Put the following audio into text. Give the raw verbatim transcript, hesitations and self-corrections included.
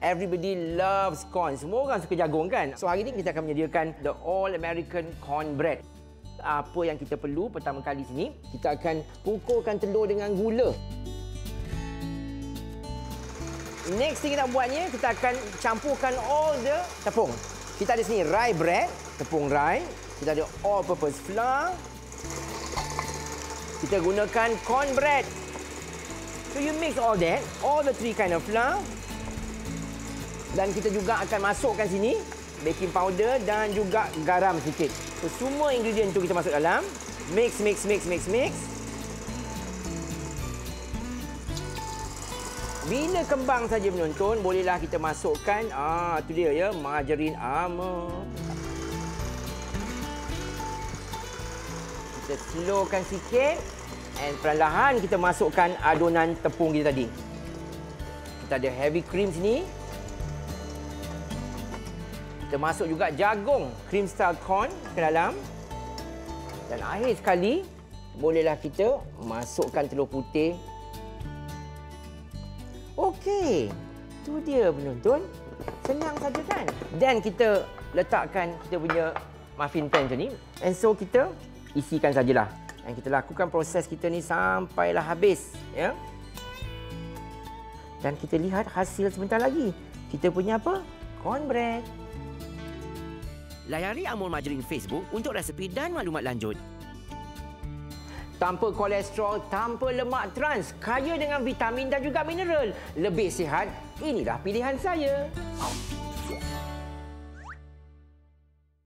Everybody loves corn. Semua orang suka jagung kan? So hari ini kita akan menyediakan the all American cornbread. Apa yang kita perlu pertama kali sini, kita akan kukurkan telur dengan gula. Next thing kita buatnya, kita akan campurkan all the tepung. Kita ada sini rye bread, tepung rye. Kita ada all purpose flour. Kita gunakan cornbread. So you mix all that, all the three kind of flour. Dan kita juga akan masukkan sini baking powder dan juga garam sedikit. So semua ingredient itu kita masuk dalam. Mix, mix, mix, mix, mix. Bila kembang saja penonton, bolehlah kita masukkan, ah, tu dia ya, margarine Amor. Kita slowkan sikit. Dan perlahan kita masukkan adunan tepung kita tadi. Kita ada heavy cream sini. Kita masuk juga jagung cream style corn ke dalam. Dan akhir sekali, bolehlah kita masukkan telur putih. Okey, tu dia penonton. Senang saja kan? Dan kita letakkan kita punya muffin pan macam ni. And so kita isikan sajalah. Dan kita lakukan proses kita ni sampailah habis. Ya? Dan kita lihat hasil sebentar lagi. Kita punya apa? Cornbread. Layari Amor Margarine Facebook untuk resepi dan maklumat lanjut. Tanpa kolesterol, tanpa lemak trans, kaya dengan vitamin dan juga mineral. Lebih sihat, inilah pilihan saya.